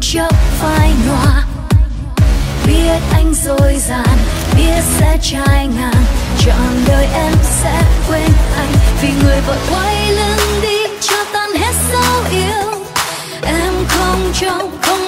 chớp phai nhòa. Biết anh dối dàng, biết sẽ trái ngang, trọn đời em sẽ quên anh vì người vội quay lưng đi cho tan hết dấu yêu. Em không trông không